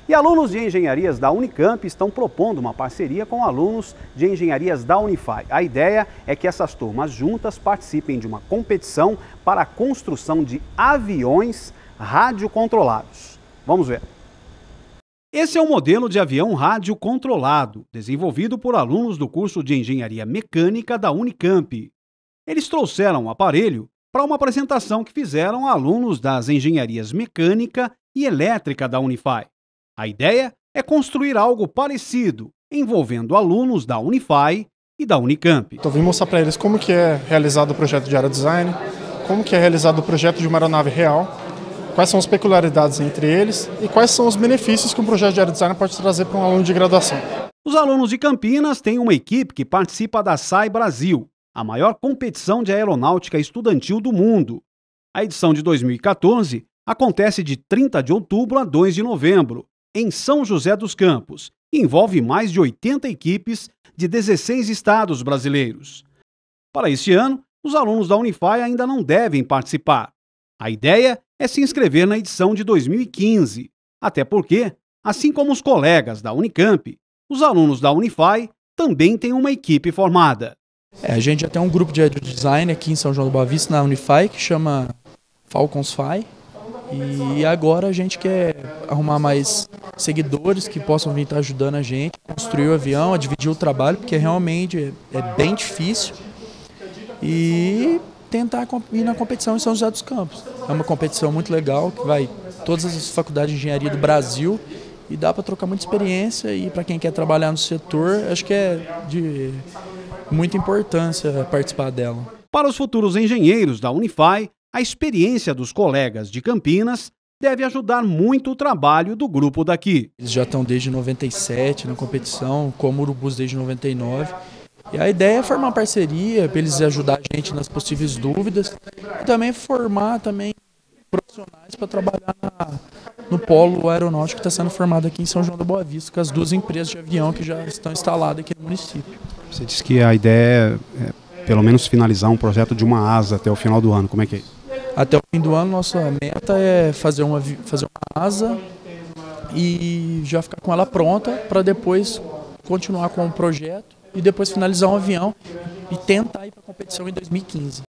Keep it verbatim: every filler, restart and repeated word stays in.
E alunos de engenharias da Unicamp estão propondo uma parceria com alunos de engenharias da Unify. A ideia é que essas turmas juntas participem de uma competição para a construção de aviões radiocontrolados. Vamos ver. Esse é o modelo de avião radiocontrolado, desenvolvido por alunos do curso de Engenharia Mecânica da Unicamp. Eles trouxeram o aparelho para uma apresentação que fizeram a alunos das engenharias Mecânica e Elétrica da Unify. A ideia é construir algo parecido, envolvendo alunos da Unify e da Unicamp. Então, vim mostrar para eles como que é realizado o projeto de aerodesign, como que é realizado o projeto de uma aeronave real, quais são as peculiaridades entre eles e quais são os benefícios que um projeto de aerodesign pode trazer para um aluno de graduação. Os alunos de Campinas têm uma equipe que participa da S A I Brasil, a maior competição de aeronáutica estudantil do mundo. A edição de dois mil e quatorze acontece de trinta de outubro a dois de novembro, em São José dos Campos, e envolve mais de oitenta equipes de dezesseis estados brasileiros. Para este ano, os alunos da Unify ainda não devem participar. A ideia é se inscrever na edição de dois mil e quinze, até porque, assim como os colegas da Unicamp, os alunos da Unify também têm uma equipe formada. É, a gente já tem um grupo de aerodesign aqui em São João do Boa Vista, na Unify, que chama Falconsfy. E agora a gente quer arrumar mais seguidores que possam vir estar ajudando a gente a construir o avião, a dividir o trabalho, porque realmente é bem difícil. E tentar ir na competição em São José dos Campos. É uma competição muito legal, que vai todas as faculdades de engenharia do Brasil e dá para trocar muita experiência, e para quem quer trabalhar no setor, acho que é de muita importância participar dela. Para os futuros engenheiros da Unify, a experiência dos colegas de Campinas deve ajudar muito o trabalho do grupo daqui. Eles já estão desde noventa e sete na competição, como Urubus desde noventa e nove. E a ideia é formar parceria, para eles ajudar a gente nas possíveis dúvidas e também formar também profissionais para trabalhar na, no polo aeronáutico que está sendo formado aqui em São João da Boa Vista, com as duas empresas de avião que já estão instaladas aqui no município. Você disse que a ideia é, é pelo menos finalizar um projeto de uma asa até o final do ano. Como é que é isso? Até o fim do ano, nossa meta é fazer uma, fazer uma asa e já ficar com ela pronta para depois continuar com o projeto e depois finalizar um avião e tentar ir para a competição em dois mil e quinze.